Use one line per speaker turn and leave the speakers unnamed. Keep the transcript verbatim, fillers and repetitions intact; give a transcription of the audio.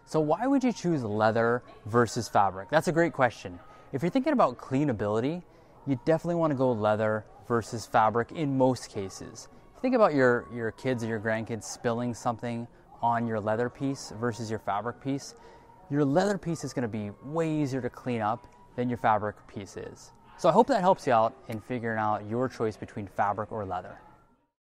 So why would you choose leather versus fabric? That's a great question. If you're thinking about cleanability, you definitely want to go leather versus fabric in most cases. Think about your, your kids or your grandkids spilling something on your leather piece versus your fabric piece. Your leather piece is going to be way easier to clean up than your fabric piece is. So I hope that helps you out in figuring out your choice between fabric or leather.